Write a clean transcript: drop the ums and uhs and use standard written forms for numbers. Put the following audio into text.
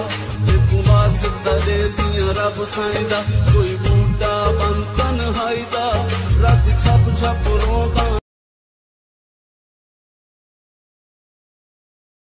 वास्ता दे दिया रब साईं दा कोई बूटा बन तन्हाई दा रात छप छप